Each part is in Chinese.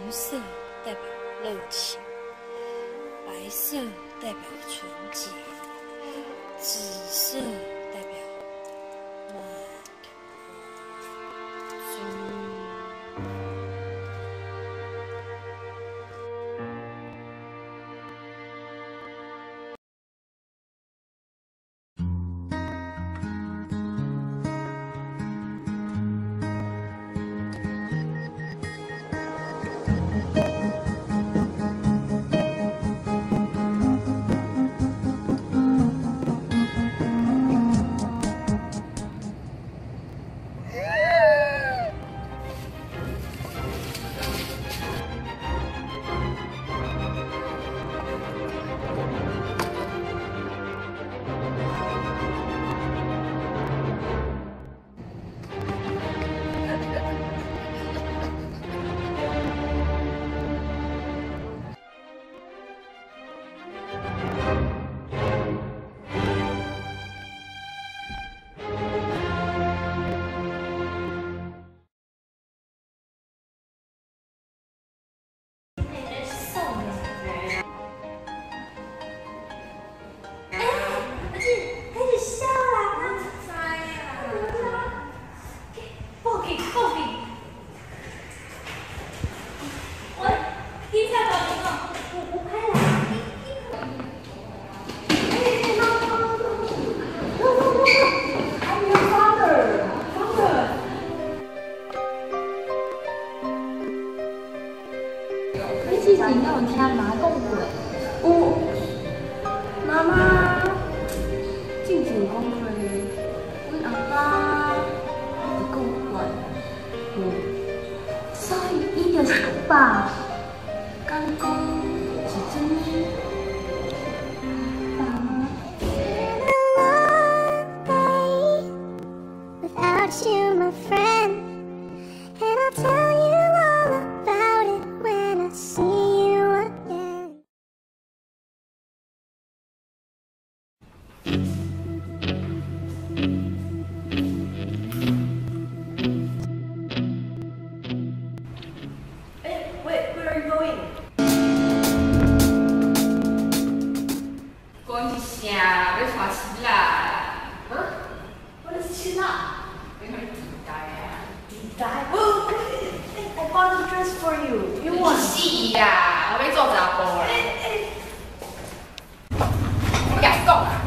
色代表热情，白色代表纯洁，紫色代表满足。 之前我有听妈讲过，有妈妈之前讲过，阮阿爸会讲过，所以伊就是我爸。敢讲是真的？爸妈。Without you, my friend, and I'll tell you all about it when I see you again. ，Wait, where are you going? 讲一声，要带蛆啦。 What is chin up? 要去地带啊。 Oh, I bought a dress for you. You want? 是啦，我要做查甫啦。我甲你讲啦。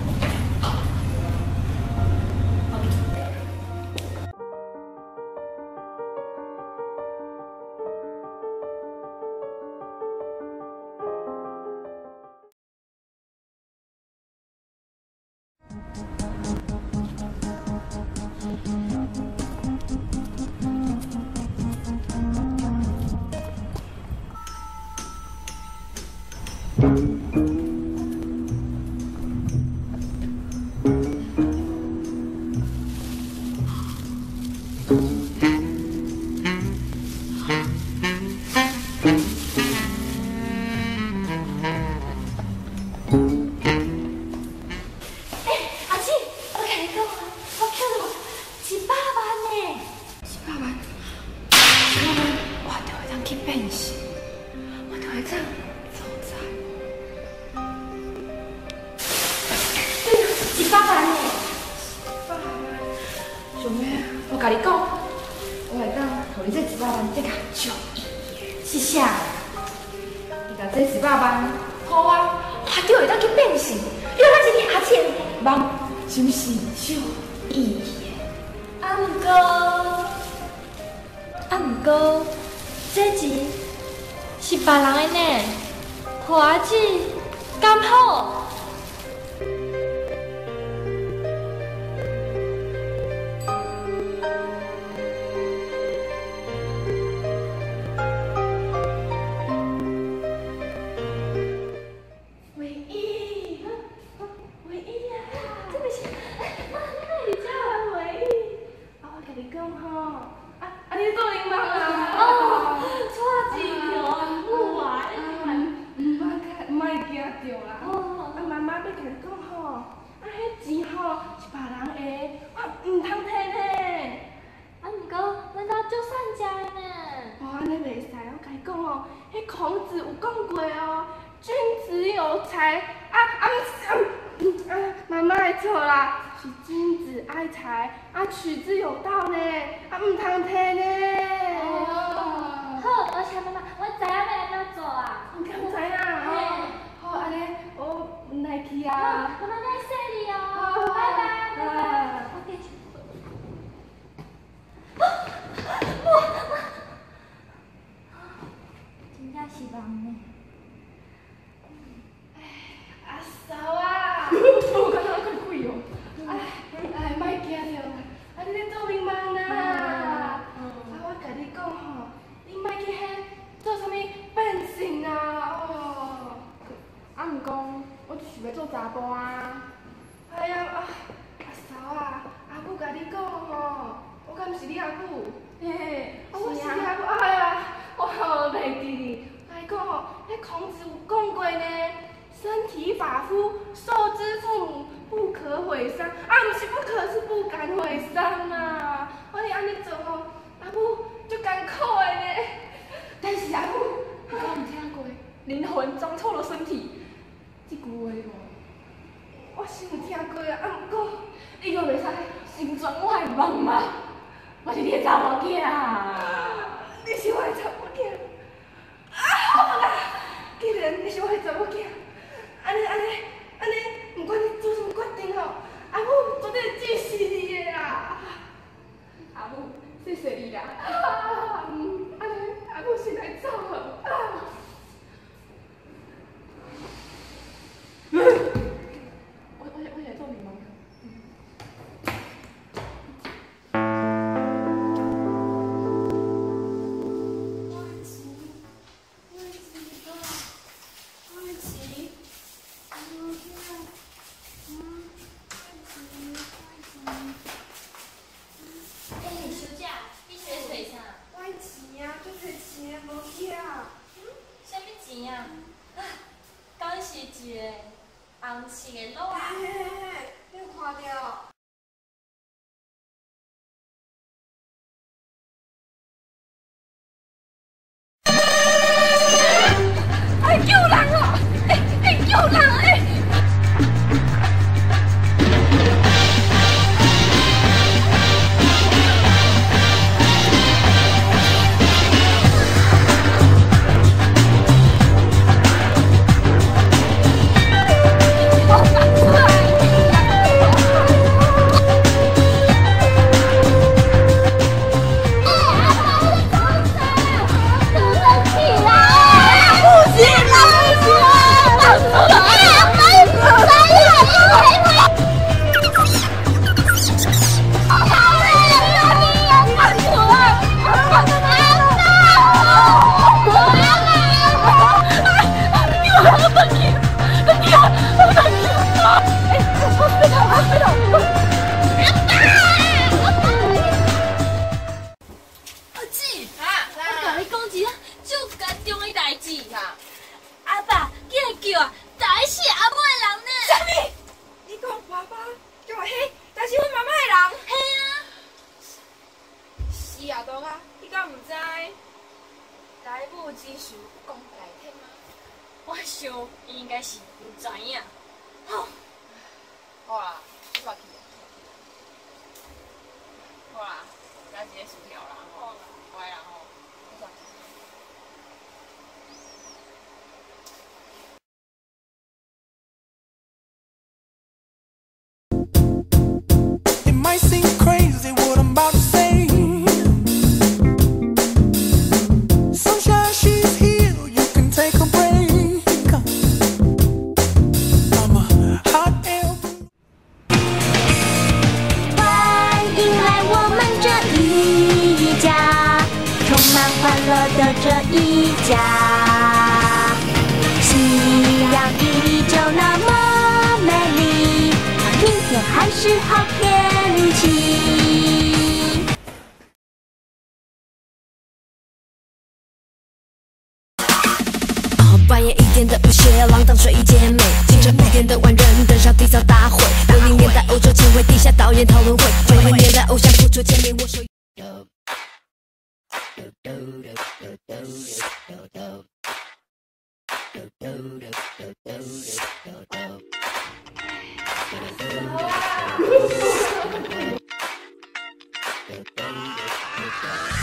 我甲你讲，我会当互你这100万得甲足意的，是啥？你甲这100万，互我，我就会当去变性，因为咱是牙签，梦是毋是足意义的？ 毋过，这钱是别人的呢，互阿姊刚好。 对啦。 讲哦，迄孔子有讲过哦，君子有才妈妈的错啦，是君子爱财取之有道呢，唔通摕呢。 好，而且妈妈，我知影要安怎做啊？ 唔敢知影。好，安尼我唔来去啊。 妈妈再谢你哦，拜拜。我给去。真正是人呢。 阿嫂啊，我感觉我更贵哦。莫惊着啦，你咧做面梦啦。我甲你讲吼，你莫去遐做啥物变性啊，哦。毋过我就是要做查甫啊。哎呀，阿嫂啊，阿母甲你讲吼，我敢毋是你阿母？嘿，我是你阿母。哎呀，我袂记哩。我讲吼，迄孔子有讲过呢。身体发肤，受之父母，不可毁伤。毋是不可，是不敢毁伤啊！我哩安尼做吼，阿母就艰苦的呢。但是阿母，你敢有听过“灵魂长错了身体”这句话无？我是有听过啊，毋过你阁袂使成全我的梦嘛？我是你的查某囝，你是我的查某囝。好啦，既然你是我的查某囝。安尼，不管你做什么决定吼，阿母绝对支持你的啦。阿母，谢谢你啦。安尼，阿母先来走了。我来做面膜。 红色的鹿啊！ 你有看到？哎，救人哦！救人！ 我想伊应该是唔知影。 好啦，你出去。好啦，加一个薯条啦，吼，乖啦吼，你出去。 It might seem crazy what I'm about to say. Sunshine, she's here, you can take a break. I'm a hot air balloon. 欢迎来我们这一家，充满欢乐的这一家。夕阳依旧那么美丽，明天还是好天气。半夜1点的舞鞋浪荡睡衣姐妹，清晨5点的万人登上缔造大会。60年代欧洲前卫地下导演讨论会，90年代偶像谱出签名，我说。 Bye.